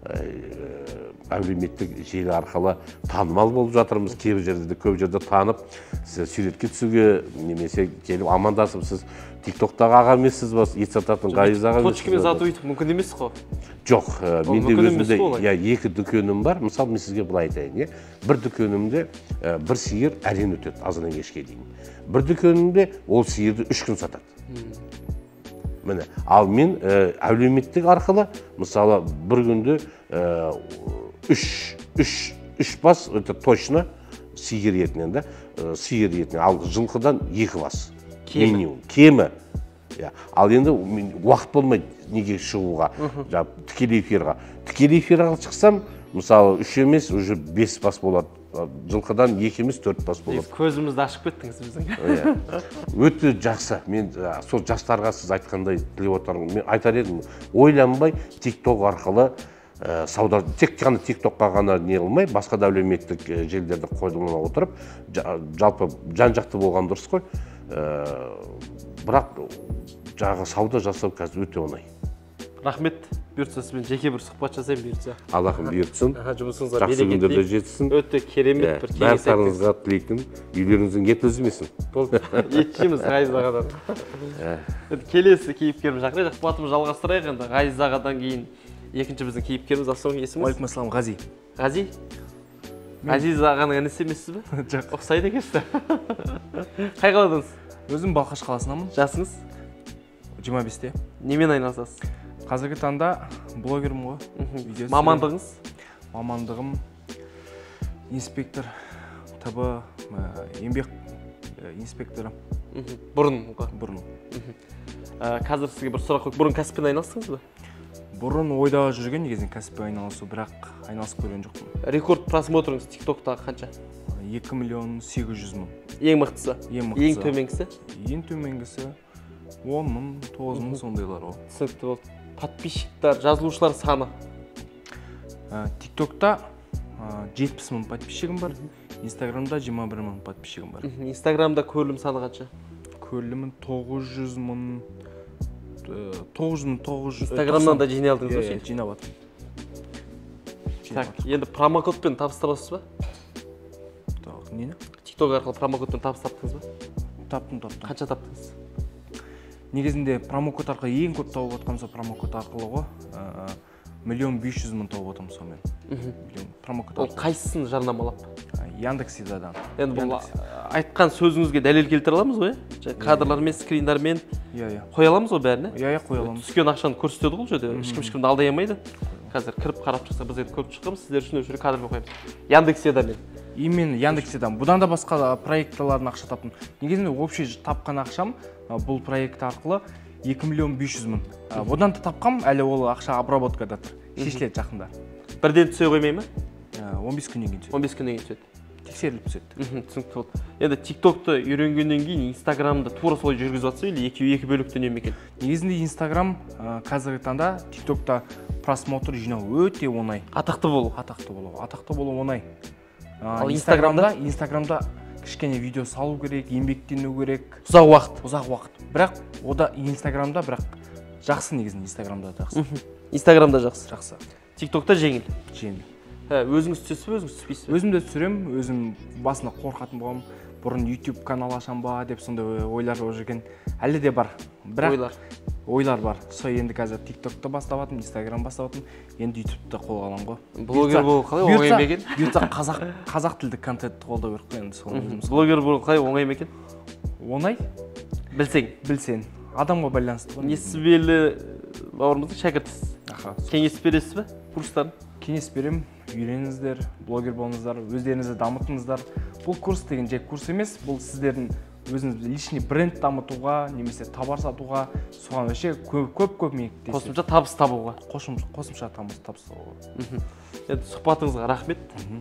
әлеуметтік желі арқылы танымал болып жатырмыз. Кейбір жерде, көп жерде танып, суретке түсуге немесе келіп амандасып, сіз TikTok'тағы аға емессіз ба, ет сататын ғайыз аға емессіз ба? Точкамен сату өйтіп мүмкін емес қой? Жоқ, менде өзімде екі дүкенім бар. Мысалы, мен сізге бұлай айтайын. Бір дүкенімде бір сиыр әлен өтеді, азынан кешке дейін. Бір дүкенімде ол сиырды үш күн сатады. Міне, ал мен әлеуметтік арқылы, мысалы, бір күнде үш бас, точно, сиыр етінен да, сиыр етінен, ал жылқыдан екі бас. Минимум. Кемі. Ал енді уақыт болмайды неге шығуға, тікелей эфирға. Тікелей эфирға шықсам, мысалы, үш емес, уже бес бас болады. Жылқыдан екі емес, төрт бас болады. Көзімізді ашып кеттіңіз біздің. Өте жақсы. Мен сол жастарға сіз айтқандай тілеп отырмын. Мен айтар едім, ойланбай TikTok арқылы сауда, тек қана TikTok'қа ғана не қылмай, басқа да әлеуметтік желілерді қолдана отырып, жалпы жан-жақты болған дұрыс қой. Бірақ жаңағы сауда жасау қазір өте оңай. Рахмет. Бұйыртса сізбен жеке бір сұхбат жасайын бұйыртса. Аллахым бұйыртсын. Жұмысыңызға жақсы күндерде жетсін. Өте керемет бір кеңес айттыңыз. Барлықтарыңызға тілейтін, үйлеріңіздің ет үзілмесін. Болды. Ет жейміз Ғайыз ағадан. Келесі кейіпкеріміз шақырайық. Сұхбатымызды жалғастырайық енді. Ғайыз ағадан кейін екінші біздің кейіпкеріміз Ассалам есіміз? Уалейкум ассалам, Ғази. Ғази? Ғазиз ағаның інісі емессіз бе? Жоқ. Ұқсайды екенсіз. Қай қаладансыз? Өзім Балқаш қаласынамын. Жасыңыз? жиырма бесте. Немен айналысасыз? Қазіргі таңда блогермін ғой. Мамандығыңыз? Мамандығым инспектор, ТБ, еңбек инспекторы. Бұрын ғой? Бұрын. Қазір сізге бір сұрақ қойып, бұрын кәсіппен айналыстыңыз ба? бұрын ойда жүрген негізінен кәсіппен айналысу, бірақ айналысып көрген жоқпын. Рекорд просмотрыңыз тиктокта қанша? екі миллион сегіз жүз мың. Ең мықтысы? Ең мықтысы. Ең төменгісі? Ең төменгісі он мың, тоғыз мың сондайлар ол. Түсінікті болды. Подписчиктар, жазылушылар саны? Тиктокта жетпіс мың подписчигім бар, Инстаграмда жиырма бір мың подписчигім бар. Инстаграмда көрілім саны қанша? Көрілімін тоғыз жүз мың, тоғыз жүз мың тоғыз жүз. Инстаграмнан да жинай алдыңыз ба? Жинап атым. Так, енді промокодпен табыстырасыз ба? Так, нені? Тикток арқылы промокодпен табыс таптыңыз ба? Таптым, таптым. Қанша таптыңыз? Негізінде промокод арқылы ең көп тауып отқам сол промокод арқылы ғой. Миллион бес жүз мың тауып отым сонымен. Промокод Ол қайсысын жарнамалап? Яндекс.Едадан. Енді бұл айтқан сөзіңізге дәлел келтіре аламыз ғой? Кадрлармен, скриндармен қоя аламыз ғой бәріне? Иә, иә, қоя аламыз. Түскен ақшаны көрсетеді ғой жерде. Ешкім ешкімді алдай алмайды. Қазір кіріп қарап шықса біз енді көріп шыққанбыз, сіздер үшін өшірі кадрмен қоямыз. Яндекс.Едамен. Именно Яндекс.Едан. Бұдан да басқа проектталардың ақша таптым. Негізінде общий тапқан ақшам бұл проект арқылы екі миллион бес жүз мың. Бұдан да тапқам, әлі ол ақша обработкада тұр. Шешіледі жақында. Бірден түсе қоймай ма? он бес күннен кейін түседі. он бес күннен кейін түседі. Тексеріліп түседі. Түсінікті болды. Енді тиктокты үйренгеннен кейін инстаграмды тура солай жүргізіп жатса или екеуі екі бөлікті не екен? Негізінде инстаграм қазіргі таңда тиктокта просмотр жинау өте оңай. Атақты болу. Атақты болу. Атақты болу оңай. Ал инстаграмда инстаграмда кішкене видео салу керек, еңбектену керек. Ұзақ уақыт. Ұзақ уақыт. Бірақ ода инстаграмда бірақ жақсы негізінде инстаграмда жақсы. Инстаграмда жақсы. Жақсы. Тиктокта жеңіл. Жеңіл. Өзіңіз түсесіз бе, өзіңіз түспейсіз бе? Өзім де түсірем, өзім басында қорқатын болғам. Бұрын YouTube канал ашам ба деп сондай ойлар жүрген. Әлі де бар. Бірақ ойлар. Ойлар бар. Сол енді қазір TikTokта бастап атым, Instagram бастап атым, енді YouTube'да қолға алам ғой. Блогер болу қалай оңай ма екен? Бұйыртса қазақ қазақ тілді контентті қолдау керек қой енді сол өзіміз. Блогер болу қалай оңай ма екен? Оңай? Білсең, білсең. Адамға байланысты ғой. Несібелі бауырымыздың шәкіртісіз. Аха. Кеңес бересіз бе курстарын? Кеңес берем, үйреніңіздер, блогер болыңыздар, өздеріңізді дамытыңыздар. Бұл курс деген жай курс емес, бұл сіздердің өзіңіз личный бренд дамытуға, немесе товар сатуға, соған вообще көп-көп мектеп. Қосымша табыс табуға. Қосымша табыс табуға. Енді сұхбатыңызға рахмет.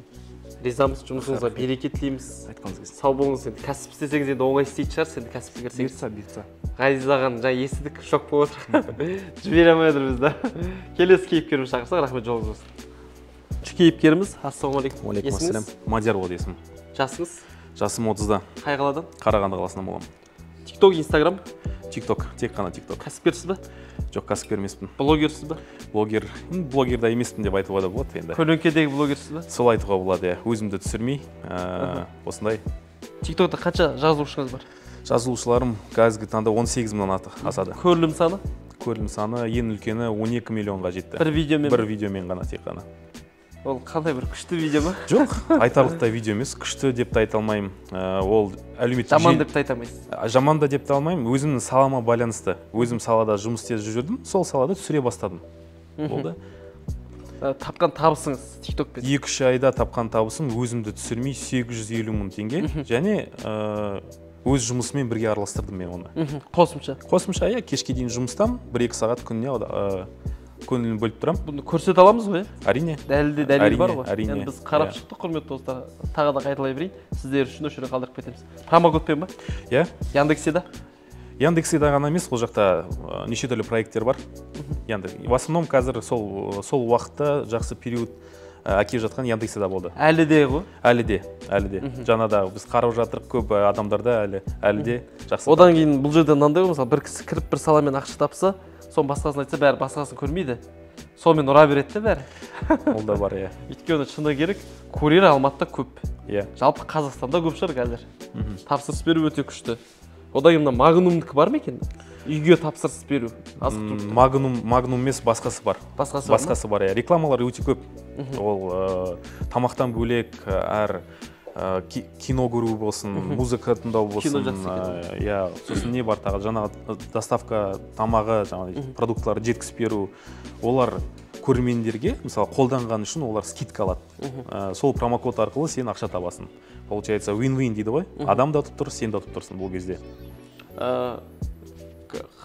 Ризамыз, жұмысыңызға береке тілейміз. Айтқаныңыз келсін. Сау болыңыз. Енді кәсіп істесеңіз енді оңай істейтін шығарсыз, енді кәсіпке кірсеңіз. Бұйыртса, бұйыртса. Ғазиз ағаны жаңа естідік, шок болып отыр. Жібере алмай отырмыз да. Келесі кейіпкеріміз шақырсақ, рахмет, жолыңыз болсын. Кейіпкеріміз, ассалаумағалейкум. Уалейкум ассалам. Мадияр болды есімім. Жасыңыз? Жасым отызда. Қай қаладан? Қарағанды қаласынан боламын. Тикток, Инстаграм? Тикток, тек қана тикток. Кәсіпкерсіз бе? Жоқ, кәсіпкер емеспін. Блогерсіз бе? Блогер, блогерда емеспін деп айтуға да болады енді. Көлеңкедегі блогерсіз бе? Сол айтуға болады, өзімді түсірмей, осындай. Тиктокта қанша жазылушыңыз бар? Жазылушыларым қазіргі таңда он сегіз мыңнан асады. Көрілім саны? Көрілім саны ең үлкені он екі миллионға жетті. Бір видеомен? Бір видеомен ғана тек қана. Ол қандай бір күшті видео ма? Жоқ, айтарлықтай видео емес, күшті деп те айта алмаймын. Ол әлеуметтік жаман деп те айта алмайсыз. Жаман да деп те алмаймын, өзімнің салама байланысты. Өзім салада жұмыс істеп жүрдім, сол салада түсіре бастадым. Болды. Тапқан табысыңыз тиктокпен? екі үш айда тапқан табысым өзімді түсірмей сегіз жүз елу мың теңге және өз жұмысымен бірге араластырдым мен оны. Қосымша? Қосымша, иә, кешке дейін жұмыстам, бір екі сағат күніне көңілін бөліп тұрам. Бұны көрсете аламыз ғой? Әрине. Дәлелде дәлел бар ғой. Әрине. Біз қарап шықтық, құрметті достар. Тағы да қайталай берейін. Сіздер үшін осы жерде қалдырып кетеміз. Промокодпен ба? Иә. Яндекс.Еда? Яндекс.Еда ғана емес, ол жақта неше түрлі проекттер бар. В основном қазір сол сол уақытта жақсы период әкеліп жатқан Яндекс.Еда болды. Әлі де ғой? Әлі де, әлі де. Жаңа да біз қарап жатырық, көп адамдарда әлі әлі де жақсы. Одан кейін бұл жерде мынандай ғой, мысалы бір кісі кіріп бір саламен ақша тапса, соның басқасын айтса, бәрі басқасын көрмейді. Сонымен ұра береді бәрі. Ол да бар, иә. Өйткені шыны керек, курьер Алматыда көп. Иә. Жалпы Қазақстанда көп шығар қазір. Тапсырыс беру өте күшті. Одан кейін Магнумдікі бар ма екен? Үйге тапсырыс беру. Магнум, Магнум емес, басқасы бар. Басқасы бар. Басқасы бар, иә. Рекламалар өте көп. Ол тамақтан бөлек, әр кино көру болсын, музыка тыңдау болсын, иә, сосын не бар тағы, жаңағы доставка тамағы, жаңағы продуктыларды жеткізіп беру, олар көрермендерге, мысалы, қолданған үшін олар скидка алады. Сол промокод арқылы сен ақша табасың. Получается, win-win дейді ғой. Адам да ұтып тұр, сен де ұтып тұрсың бұл кезде.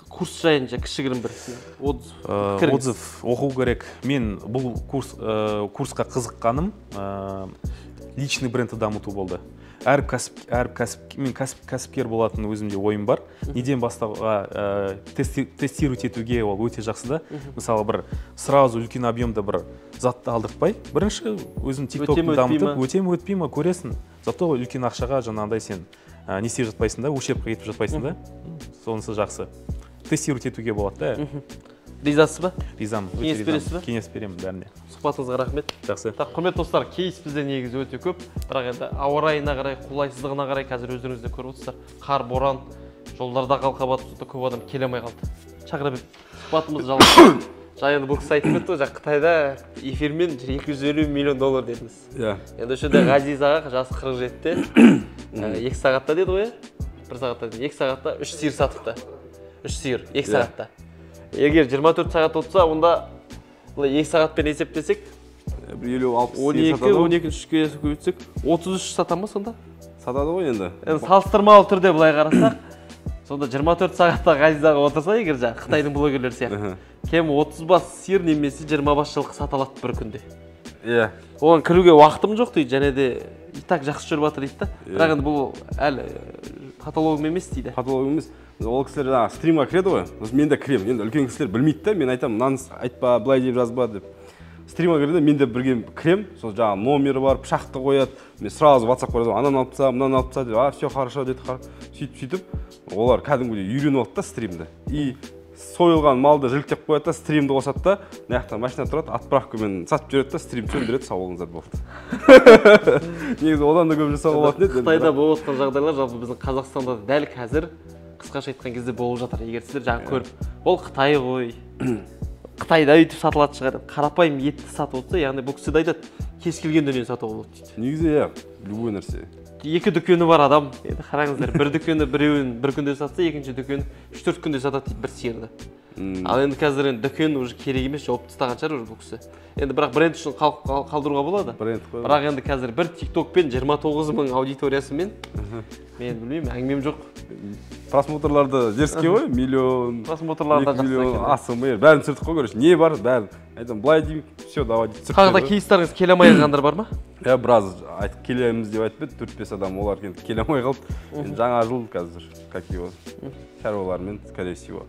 курс жайынша кішігірім бір отзыв Э, отзыв оқу керек. Мен бұл курс э, курсқа қызыққаным э, личный брендті дамыту болды. Әр кәсіп әр кәсіп мен кәсіп кәсіпкер болатын өзімде ойым бар. Неден бастауға э, тести, тестировать етуге ол өте жақсы да. Мысалы бір сразу үлкен объемда бір затты алдыртпай, бірінші өзің TikTok-ты дамытып, өте ме өтпей ме көресің. Зато үлкен ақшаға жаңағыдай сен ә, не істеп жатпайсың да, ущербқа кетіп жатпайсың да. Сонысы жақсы. Тестировать етуге болады да. Ризасыз ба? Ризамын. Кеңес бересіз ба? Кеңес беремін бәріне. Сұхбатыңызға рахмет. Жақсы. Так, құрметті достар, кейс бізде негізі өте көп. Бірақ енді ауа райына қарай, қолайсыздығына қарай қазір өздеріңіз де көріп отырсыздар. Қар, боран, жолдарда қалқабат, көп адам келе алмай қалды. Шақыра бер. Сұхбатымызды жалғастырайық. Жаңа бұл кісі айтып кетті, жаңа Қытайда эфирмен екі жүз елу миллион доллар дедіңіз. Иә. Енді осы жерде Ғазиз аға жасы қырық жетіде, екі сағатта деді ғой, бір сағатта деді, екі сағатта үш сиыр сатыпты. үш сиыр, екі сағатта. Егер жиырма төрт сағат отырса, онда екі сағатпен есептесек, бір елу алпыс он екі, он екі үшке көбейтсек, отыз үш сата ма сонда? Сатады ғой енді. Енді салыстырмалы түрде былай қарасақ, сонда жиырма төрт сағатта Ғазиз аға отырса, егер жаңа Қытайдың блогерлері сияқты, кем отыз бас сиыр немесе жиырма бас жылқы сата алады бір күнде. Иә. Оған кіруге уақытым жоқ дейді, және де и так жақсы жүріп жатыр дейді да. Бірақ енді бұл әлі патологым емес дейді. Патологым емес. Ол кісілер жаңағы стримға кіреді ғой. Мен де кіремін. Енді үлкен кісілер білмейді да, мен айтамын, мынаны айтпа, былай деп жазба деп. Стримға кіреді, мен де бірге кірем. Сол жаңағы номері бар, пышақты қояды. Мен сразу WhatsApp-қа жазамын, ананы алып тастап, мынаны алып тастап деп, а, все хорошо деді. Сөйтіп-сөйтіп, олар кәдімгідей үйреніп алды да стримді. И сойылған малды жіліктеп қояды да, стримді қосады да, мына жақта машина тұрады, отправкамен сатып жібереді да, стрим сөндіреді, сау болыңыздар болды. Негізі одан да көп жасауға болатын еді. Қытайда болып жатқан жағдайлар жалпы біздің Қазақстанда дәл қазір қысқаша айтқан кезде болып жатыр. Егер сіздер жаңа көріп, ол Қытай ғой. Қытайда өйтіп сатылатын шығар. Қарапайым етті сатып отырса, яғни бұл кісі де айтады, кез келген дүниені сатуға болады дейді. Негізі иә, любой нәрсе. Екі дүкені бар адам, енді қараңыздар, бір дүкені біреуін бір күнде сатса, екінші дүкен үш төрт күнде сатады дейді бір сиырды. Ал енді қазір енді дүкен уже керек емес, жауып тастаған шығар уже бұл кісі. Енді бірақ бренд үшін қалдыруға болады. Бренд қой. Бірақ енді қазір бір TikTok-пен жиырма тоғыз мың аудиториясымен, мен білмеймін, әңгімем жоқ. Просмотрларды дерзкий ғой, миллион, просмотрларда екі миллион, асымы, бәрін түсірдік қой, көреш, не бар, бәрін. Айтам, былай деймін, все, давай дейіп түсірдік. Қағыда кейстарыңыз келе алмай қалғандар бар ма? Иә, біраз айтып келеміз деп айтып еді, төрт бес адам, олар келе алмай қалды. Жаңа жыл қазір, как его, шаруалармен, скорее всего.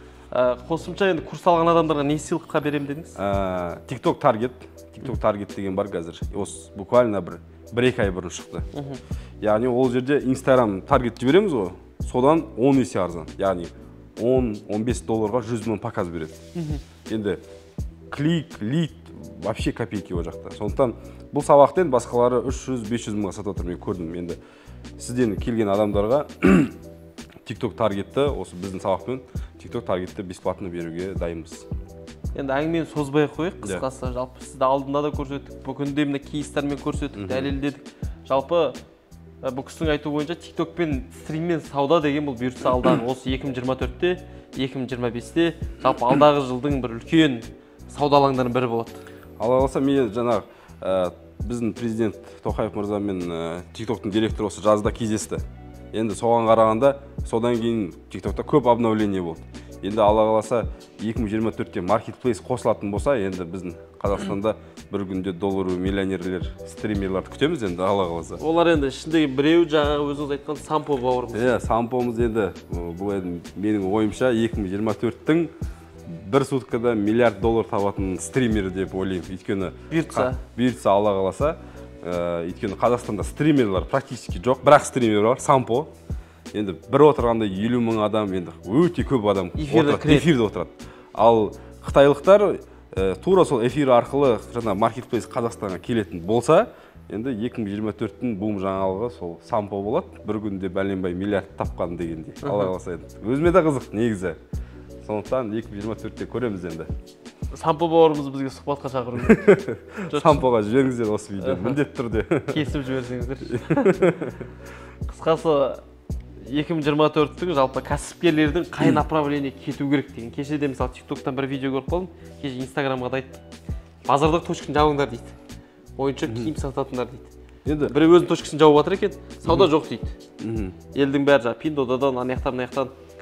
Қосымша енді курс алған адамдарға не сыйлыққа беремін дедіңіз? TikTok Target, TikTok Target деген бар қазір. Осы буквально бір бір екі ай бұрын шықты. Яғни ол жерде Instagram Target жібереміз ғой, содан он есе арзан. Яғни он он бес долларға жүз мың показ береді. Енді клик, лид, вообще копейки ол жақта. Сондықтан бұл сабақтен басқалары үш жүз бес жүз мыңға сатып отыр, мен көрдім. Енді сізден келген адамдарға TikTok Target'ті, осы біздің сабақпен TikTok Target'ті бесплатно беруге дайынбыз. Енді әңгімені созбай қойық, қысқасы жалпы сізді алдында да көрсеттік, бүгінде міне кейстермен көрсеттік, дәлелдедік. Жалпы бұл кісінің айтуы бойынша TikTok-пен стриммен сауда деген бұл бұйыртса алдағы осы екі мың жиырма төртте, екі мың жиырма бесте жалпы алдағы жылдың бір үлкен сауда алаңдарының бірі болады. Алла қаласа, мен жаңағы біздің президент Тоқаев мырза мен TikTok-тың директоры осы жазда кездесті. Енді соған қарағанда, содан кейін TikTok-та көп обновление болды. Енді Алла қаласа екі мың жиырма төртте маркетплейс қосылатын болса, енді біздің Қазақстанда бір күнде доллары миллионерлер, стримерларды күтеміз енді Алла қаласа. Олар енді ішіндегі біреу жаңағы өзіңіз айтқан Сампо бауырымыз. Иә, Сампомыз енді бұл енді менің ойымша екі мың жиырма төрттің бір суткада миллиард доллар табатын стример деп ойлаймын. Өйткені бұйыртса, бұйыртса Алла қаласа, өйткені Қазақстанда стримерлер практически жоқ, бірақ стример бар, Сампо. Енді бір отырғанда елу мың адам, енді өте көп адам эфирде отырады. Ал қытайлықтар тура сол эфир арқылы жаңа маркетплейс Қазақстанға келетін болса, енді екі мың жиырма төрттің бум жаңалығы сол Сампо болады. Bir күнде бәленбай миллиард тапқан дегендей. Алла қаласа енді. Өзіме де қызық негізі. Сондықтан екі мың жиырма төртте көреміз енді. Сампо бауырымызды бізге сұхбатқа шақырыңыз. Сампоға жіберіңіздер осы видеоны, міндетті түрде. Кесіп жіберсеңіздер. Қысқасы екі мың жиырма төрттің жалпы кәсіпкерлердің қай направление кету керек деген. Кеше де мысалы TikTok-тан бір видео көріп қалдым. Кеше Instagram-ға да айттым. Базардағы точканы жабыңдар дейді. Ойынша киім сататындар дейді. Енді біреу өзінің точкасын жауып жатыр екен, сауда жоқ дейді. Елдің бәрі жаңағы Пиндодадан, ана жақтан, мына жақтан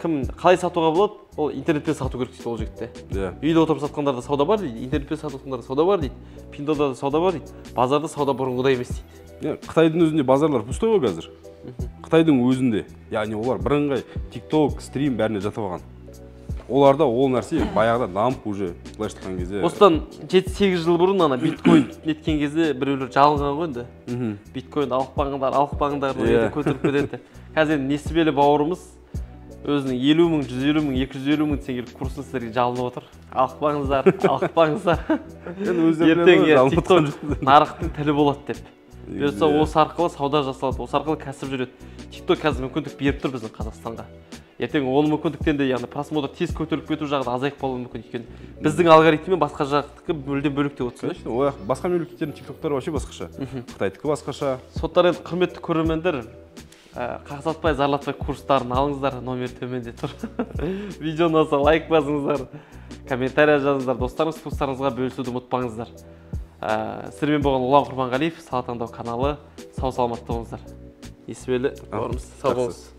кім қалай сатуға болады, ол интернетпен сату керек дейді ол жігітте. Иә. Үйде отырып сатқандарда сауда бар дейді, интернетпен сатқандарда сауда бар дейді, Пиндода да сауда бар дейді, базарда сауда бұрынғыдай емес дейді. Қытайдың өзінде базарлар пустой ғой қазір. Қытайдың өзінде, яғни олар бірыңғай TikTok, стрим бәріне жатып алған. Оларда ол нәрсе баяғыда дамып уже былай айтқан кезде. Осыдан жеті-сегіз жыл бұрын ана биткоин неткен кезде біреулер жалынған ғой енді. Биткоинді алықпаңдар, алықпаңдар деп көтеріп кетеді. Қазір несібелі бауырымыз өзінің елу мың, жүз елу мың, екі жүз елу мың теңгелік курсын сіздерге жалынып отыр. Алықпаңыздар, алықпаңыздар. Ертең TikTok нарықтың тілі болады деп. Бұйыртса осы арқылы сауда жасалады, осы арқылы кәсіп жүреді. TikTok қазір мүмкіндік беріп тұр біздің Қазақстанға. Ертең ол мүмкіндіктен де яғни просмотр тез көтеріліп кету жағы азайып қалуы мүмкін екен. Біздің алгоритммен басқа жақтікі мүлдем бөлек деп отырсыз. Ой, басқа мемлекеттердің TikToктары вообще басқаша. Қытайдікі басқаша. Соттар енді құрметті көрермендер, қақсатпай, зарлатпай курстарын алыңыздар, номер төменде тұр. Видеоны алса лайк басыңыздар, комментария жазыңыздар, достарыңыз, туыстарыңызға бөлісуді ұмытпаңыздар. Сіздермен болған Ұлан Құрманғалиев, Сала таңдау каналы, сау саламатта болыңыздар. Несібелі бауырымыз, сау болыңыз.